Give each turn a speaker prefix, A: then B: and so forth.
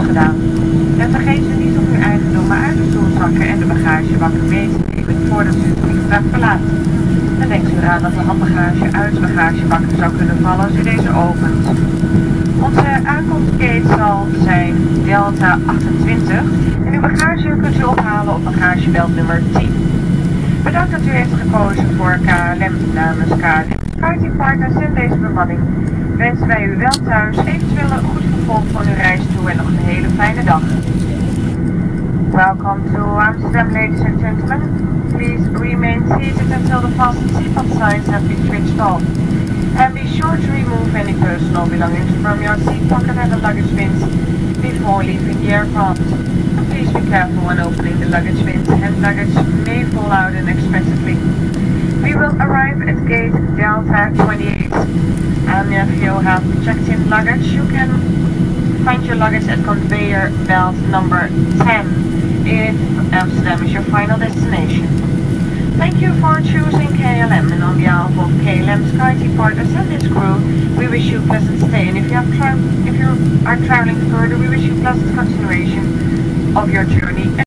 A: gedaan. En vergeet u niet om uw eigendommen uit de stoelzakken en de bagagebakken mee te nemen voordat u het vliegtuig verlaat. En denkt u eraan dat de handbagage uit de bagagebakken zou kunnen vallen als u deze opent. Onze aankomstgate zal zijn Delta 28 en uw bagage kunt u ophalen op bagagebelt nummer 10. Bedankt dat u heeft gekozen voor KLM namens KLM Skyteam Partners en deze bemanning. Wensen wij u wel thuis, eventueel een goed vervolg van uw reis toe en nog een hele fijne dag. Welcome to Amsterdam, ladies and gentlemen. Please remain seated until the fasten seatbelt signs have been switched off. And be sure to remove any personal belongings from your seat pocket and the luggage bins before leaving the aircraft. Please be careful when opening the luggage bins. Hand luggage may fall out unexpectedly. We will arrive at gate Delta 28. And if you have checked in luggage, you can find your luggage at conveyor belt number 10 if Amsterdam is your final destination. Thank you for choosing KLM, and on behalf of KLM Skyteam Partners and this crew, we wish you a pleasant stay. And if you are traveling further, we wish you pleasant continuation of your journey.